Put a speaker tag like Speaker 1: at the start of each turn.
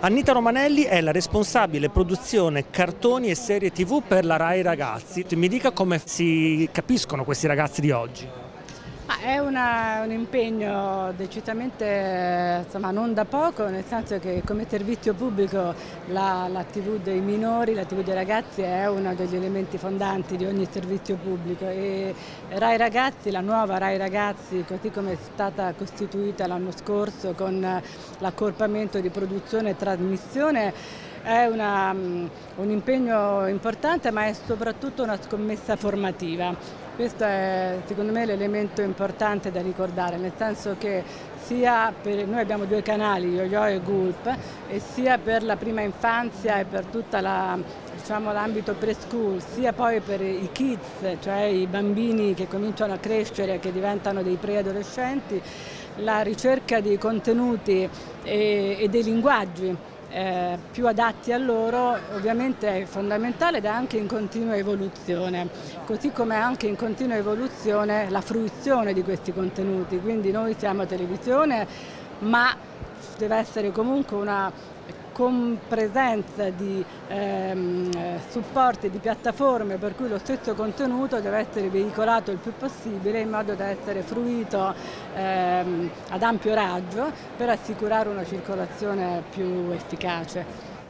Speaker 1: Anita Romanelli è la responsabile produzione cartoni e serie TV per la Rai Ragazzi. Mi dica come si capiscono questi ragazzi di oggi.
Speaker 2: È un impegno decisamente non da poco, nel senso che come servizio pubblico la TV dei minori, la TV dei ragazzi è uno degli elementi fondanti di ogni servizio pubblico e Rai Ragazzi, la nuova Rai Ragazzi, così come è stata costituita l'anno scorso con l'accorpamento di produzione e trasmissione, è un impegno importante, ma è soprattutto una scommessa formativa. Questo è secondo me l'elemento importante da ricordare, nel senso che noi abbiamo due canali, Yo-Yo e Gulp, e sia per la prima infanzia e per tutta l'ambito preschool, sia poi per i kids, cioè i bambini che cominciano a crescere e che diventano dei preadolescenti, la ricerca di contenuti e dei linguaggi più adatti a loro ovviamente è fondamentale ed è anche in continua evoluzione, così come è anche in continua evoluzione la fruizione di questi contenuti, quindi noi siamo televisione ma deve essere comunque una compresenza di supporti, di piattaforme per cui lo stesso contenuto deve essere veicolato il più possibile in modo da essere fruito ad ampio raggio per assicurare una circolazione più efficace.